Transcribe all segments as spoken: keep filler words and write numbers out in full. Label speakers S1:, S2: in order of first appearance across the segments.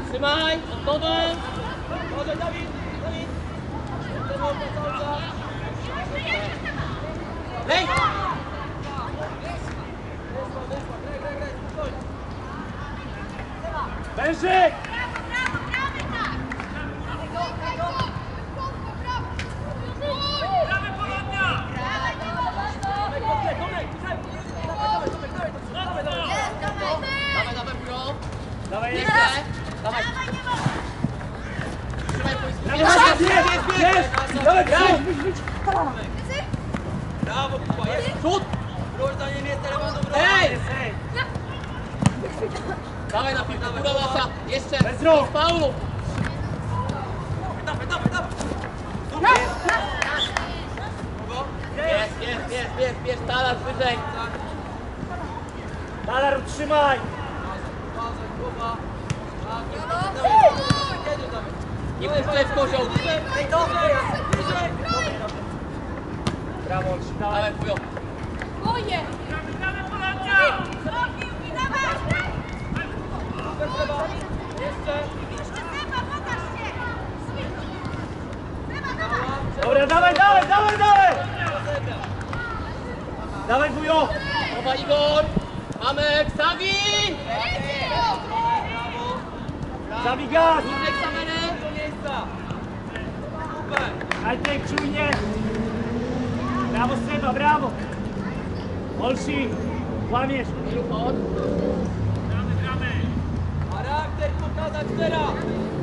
S1: Trzymaj, od dołu.
S2: Może Dawid, Dawid.
S1: Lej!
S2: Wężyk!
S1: Dawaj, dawaj, bro.
S2: Dawaj,
S1: Nie
S2: jeszcze!
S1: chcę. Dawaj. Trzymaj pójść.
S2: Jest, jest, jest! Dawaj,
S1: Brawo.
S2: Brawo, Kuba, jest!
S1: Przód.
S2: Wróć za nim, jest Telewando, brawo!
S1: Ej!
S2: Jest, ej!
S1: Dawaj na piłkę, góra łasa. Jeszcze.
S2: Bez rąk.
S1: Z faulu.
S2: Dawaj, dawaj, dawaj!
S1: Jest, jest, jest, jest, jest. Talar wyżej.
S2: Talar, utrzymaj!
S1: Nie puszczaj w kozioł.
S2: Brawo, Olsi, dawaj!
S1: Dawaj, chujo.
S3: Boję!
S2: Dobra, dawaj, dawaj, dawaj, dawaj! Dawaj, wujo!
S1: Dobra, Igor. Mamy Ksawi.
S2: Zabij gaz!
S1: Niżej kamerę.
S2: Altek, czujnie! Brawo, Seba, brawo! Olsi, łamiesz!
S1: Ilu
S2: Charakter pokazać teraz!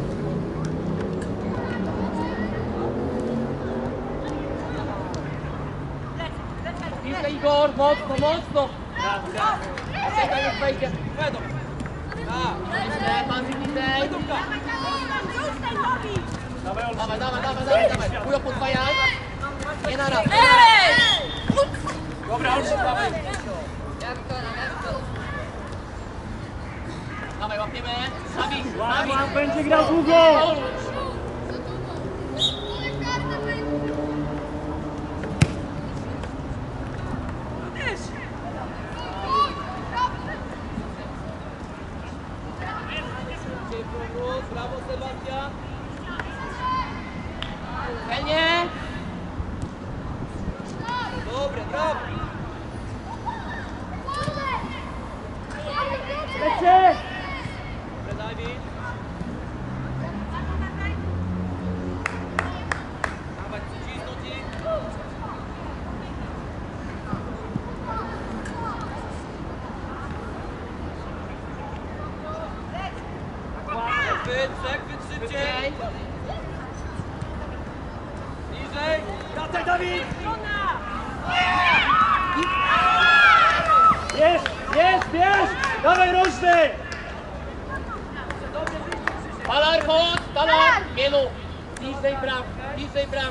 S1: Piłkę, Igor. Mocno, mocno.
S2: Brawo, brawo!
S1: Czekaj, już wejdzie.
S2: Wedą!
S1: Jeszcze, pan bliżej.
S2: Dawaj, Olsi!
S1: Dawaj, dawaj, dawaj, dawaj, dawaj. Chujo, podwajaj. Nie na raz.
S2: Dobra, Olsi, dawaj!
S1: Dawaj, łapiemy. Sabi,
S2: Łap,
S1: Sabi.
S2: łap, będzie grał długo!
S1: Brawo, Sebastian. Fajnie.
S2: Dobre, brawo! Lecie! Dobre, Dawid! Dawaj, przycisnąć ich! Chwyt, przechwyt szybciej! Niżej! Dawaj, Dawid! Jest, jest, jest! Dawaj, rożny!
S1: Talar, chodź, Talar. Mielu. Bliżej bram, bliżej bram.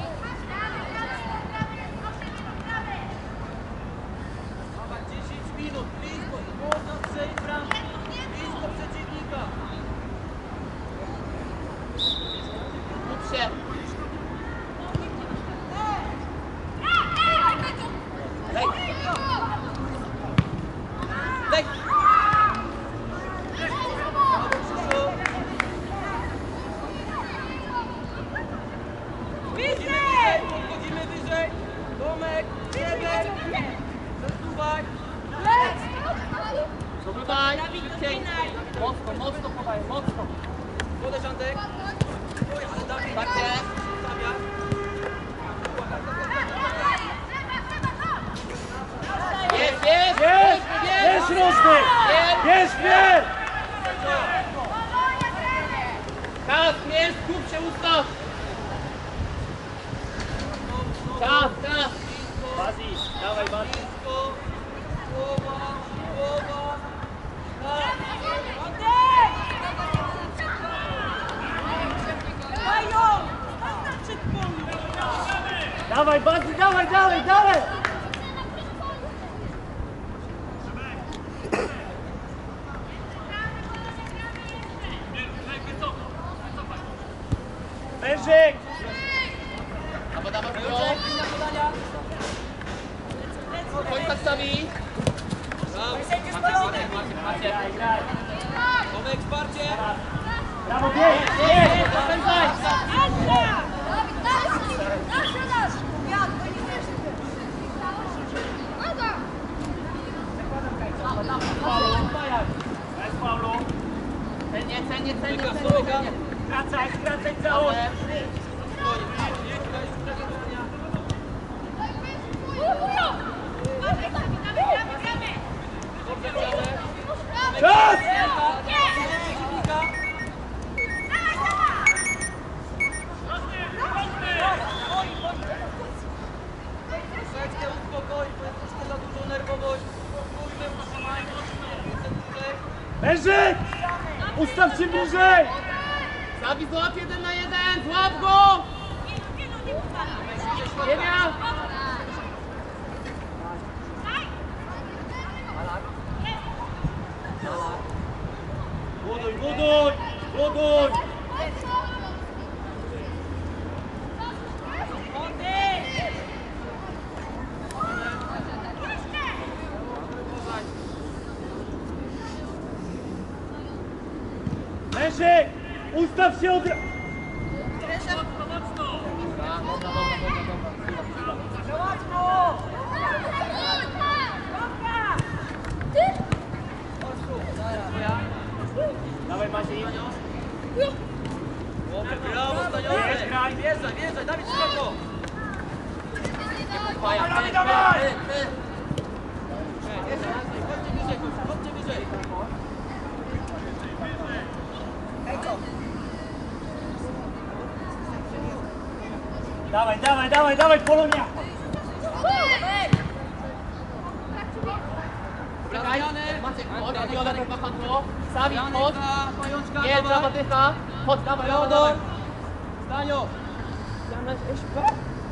S2: Dawaj, dziesięć minut, blisko, można przejść bramkę, blisko przeciwnika.
S1: Ucz się. Lej. Lej.
S2: Wyżej! Podchodzimy wyżej! Tomek, jeden! Zasuwaj!
S1: Dopływaj, szybciej. Mocno, mocno podaj, mocno.
S2: Podejdź, Antek! Oj, ale Dawid!
S1: Patrzcie.
S2: Zamiar!
S1: Jest, jest,
S2: Jest!
S1: jest,
S2: Jest, rożny!
S1: Jest.
S2: Jest, jest!
S1: Czas, jest, skup się, ustaw. Czas, czas.
S2: Bazi, dawaj, Bazi! Głowa, głowa! Dawaj, Bazi, dawaj, dawaj, dawaj! Wężyk!
S1: Dawaj, dawaj, chujo. Końca stawi.
S2: Graj, graj! Tomek, wsparcie!
S1: Celnie, celnie,
S2: Łyka,
S1: celnie,
S2: łyka.
S1: celnie.
S3: Skracaj, skracaj całość.
S2: Spokojnie. Łyka, już przegrania. Dobrze, ciałe.
S3: Czas!
S2: Przeciwnika. Troszeczkę uspokoj, bo jest troszkę za dużą nerwowość. Spokójmy, utrzymajmy się dłużej.
S3: Mężyk! Ustaw się bliżej!
S1: Zabi, złap jeden na jeden, złap go! Ziemia!
S3: Buduj, buduj! Buduj! Mężyk! Ustaw się od...
S1: Dobra, dobra, dobra, dobra, dobra.
S3: Dawaj Maciej.
S2: Brawo, Staniosek! Wjeżdżaj, wjeżdżaj, Dawid szeroko!
S1: Faja,
S3: Dawaj,
S1: ty,
S3: dawaj!
S1: ty, ty.
S2: Chodźcie wyżej, chodźcie wyżej!
S3: Dawaj, dawaj, dawaj, dawaj, Polonia!
S1: Czekaj, Maciek, chodź, Violet, machadło. Sami, chodź.
S2: Janek, pajączka,
S1: Nie,
S2: dawaj!
S1: prawa dycha. Chodź, dawaj, dawaj,
S2: Teodor!
S1: dawaj.
S2: Stanio!
S1: Janek, idź, go.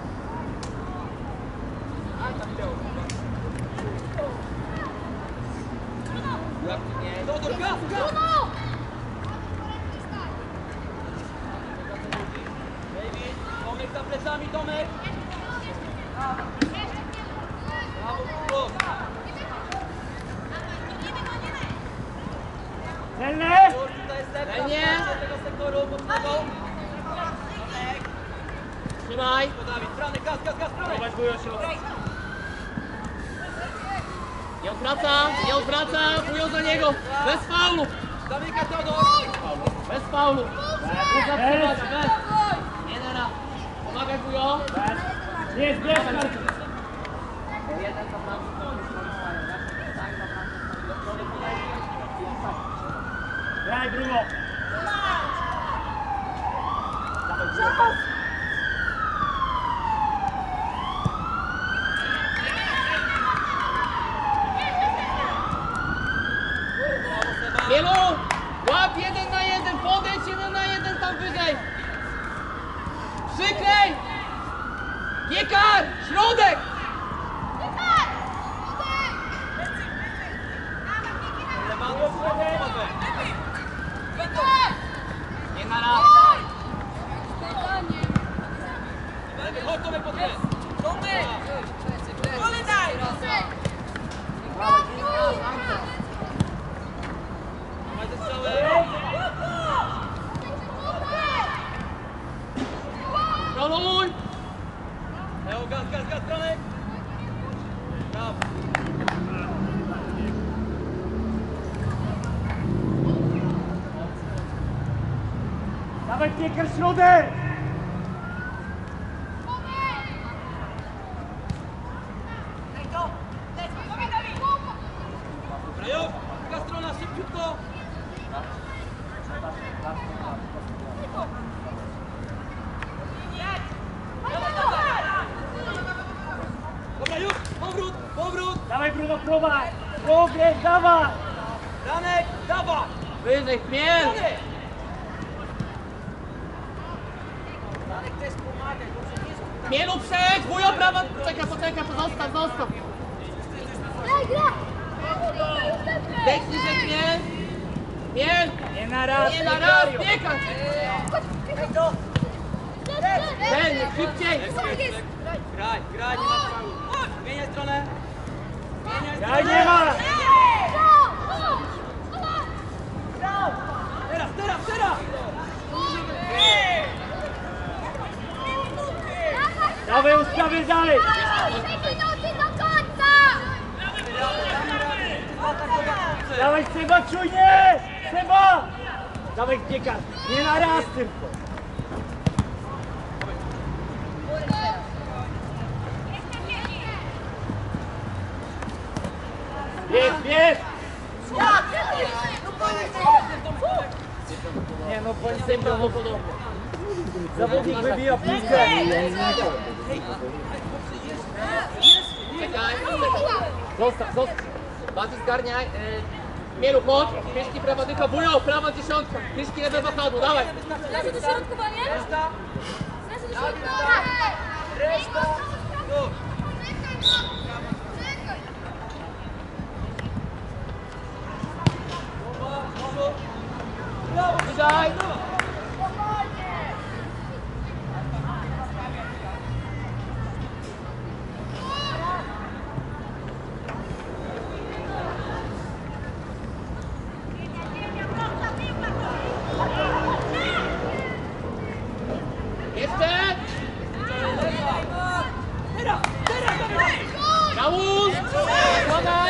S2: Teodor, gaz, gaz! David, Tomek za plecami, Tomek! Brawo, Kubo!
S3: Celne!
S2: Już tutaj jest lepka
S1: Nie.
S2: z tego sektoru, mocnego!
S1: Trzymaj.
S2: To Dawid, Franek, gaz, gaz, gaz, Franek!
S3: Zobacz, wujo się.
S1: Nie odwraca, nie odwraca, wują za niego. Bez faulu.
S2: Zamyka Teodor!
S1: Bez faulu. Nie zatrzymać, bez. Nie nara. Pomagaj, wujo.
S3: Nie, zbierz kartę.
S1: Jeden za prawo.
S3: Graj, Bruno.
S1: Mielu, łap jeden na jeden, podejdź jeden na jeden tam wyżej. Przyklej. Piekar, środek. Nie na raz.
S2: Chodź Tomek pod grę! Tomek! Dawaj ze strzały!
S1: Prolonguj.
S2: Leo, gaz, gaz, gaz, Franek! Brawo!
S3: Dawaj, piekar, środek!
S2: Brajo! Druga strona, szybciutko! Dobra, już! Powrót! Powrót!
S3: Dawaj, Bruno, próbaj! Próbuj, dawaj!
S2: Franek, dawaj!
S1: Wyżej, chmiel.
S2: Franek! Franek też pomagaj, bo się nie skup.
S1: Chmielu, przejdź, wujo, prawa. Poczekaj, poczekaj, zostaw, zostaw. Wejdź niżej, chmiel. Chmiel.
S3: Nie na raz,
S1: Nie na raz,
S3: piekario.
S1: piekar. Celnie, szybciej.
S2: Graj, graj, nie ma faulu. Zmieniaj stronę. Zmieniaj
S3: Graj,
S2: stronę.
S3: nie ma!
S2: Teraz, teraz, teraz!
S3: Dawaj, ustawię dalej! Dawaj, Seba, czujnie! Seba! Dawaj piekar, nie na raz tylko. Jest, jest! Nie no, bądź tym prawdopodobnie. Zawodnik wybija piłkę.
S1: Czekaj, zostaw, zostaw. Bazy zgarniaj. E, Mielu, chodź. Pieszki prawa dycha, wujo, prawa dziesiątka. Pieszki lewe wahadło, dawaj.
S4: Lecę do środkowania?
S2: Reszta.
S4: Lecę do środkowania!
S2: Reszta. Już.
S1: Wyżej. Jeszcze! Kałus! Składaj!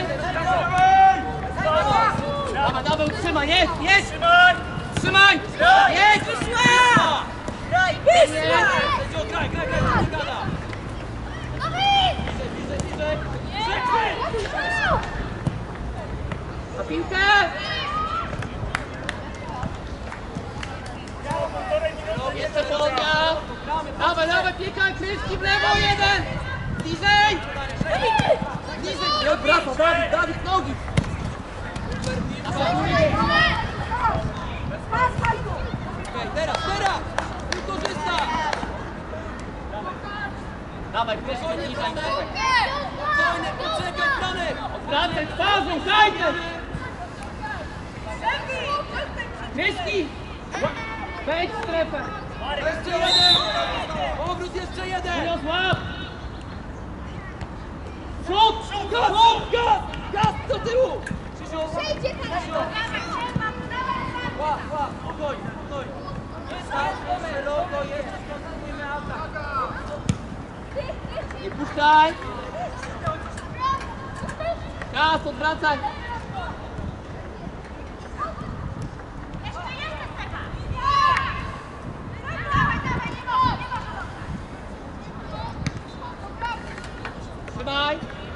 S1: Dawaj, dawaj, utrzymaj, jest, jest! Trzymaj! Jest!
S2: Graj,
S1: Jest!
S2: Sędzio, graj, graj, graj, graj, gada. Bliżej, bliżej, bliżej.
S1: Na piłkę! Jeszcze Polonia! Dawaj, dawaj, piekaj, kryski w lewo, jeden! Bliżej! Bliżej! Nie odwraca, Dawid, Dawid, nogi!
S2: Okej, teraz, teraz! Wykorzysta!
S1: Dawaj, kryski, bliżej!
S2: Spokojnie, poczekaj, Franek!
S1: Odwracaj twarzą, dajcie! Kryski! Wejdź w strefę!
S2: Jeszcze jeden! Powrót, jeszcze jeden!
S1: Wujo, złap! Przód!
S2: Gaz! Gaz! Gaz do tyłu! Krzysiu! Łap, łap, spokojnie, spokojnie. Jest szeroko, jeszcze skoncentrujmy atak.
S1: Nie puszczaj! Czas, odwracaj! Trzymaj!